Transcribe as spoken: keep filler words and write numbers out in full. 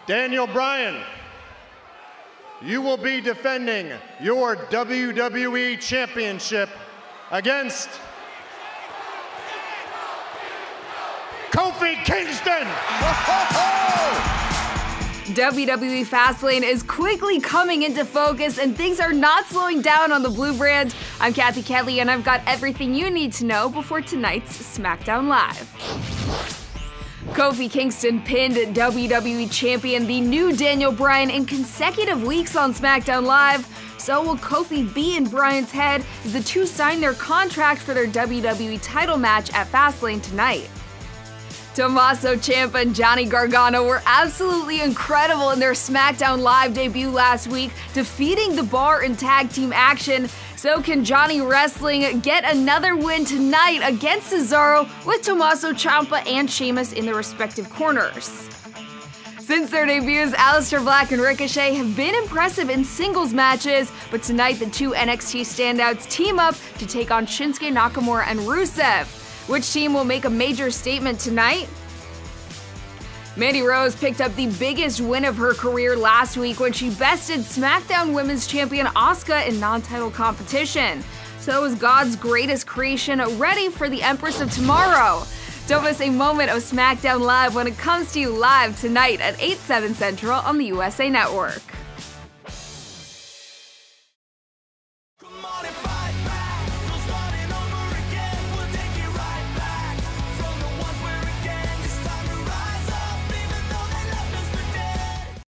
Daniel Bryan, you will be defending your W W E Championship against Kofi Kingston. W W E Fastlane is quickly coming into focus and things are not slowing down on the Blue Brand. I'm Kathy Kelly and I've got everything you need to know before tonight's SmackDown Live. Kofi Kingston pinned W W E Champion the new Daniel Bryan in consecutive weeks on SmackDown Live. So will Kofi be in Bryan's head as the two sign their contract for their W W E title match at Fastlane tonight. Tommaso Ciampa and Johnny Gargano were absolutely incredible in their SmackDown Live debut last week, defeating The Bar in tag team action. So can Johnny Wrestling get another win tonight against Cesaro with Tommaso Ciampa and Sheamus in their respective corners? Since their debuts, Aleister Black and Ricochet have been impressive in singles matches, but tonight the two N X T standouts team up to take on Shinsuke Nakamura and Rusev. Which team will make a major statement tonight? Mandy Rose picked up the biggest win of her career last week when she bested SmackDown Women's Champion Asuka in non-title competition. So is God's greatest creation ready for the Empress of Tomorrow? Don't miss a moment of SmackDown Live when it comes to you live tonight at eight, seven Central on the U S A Network.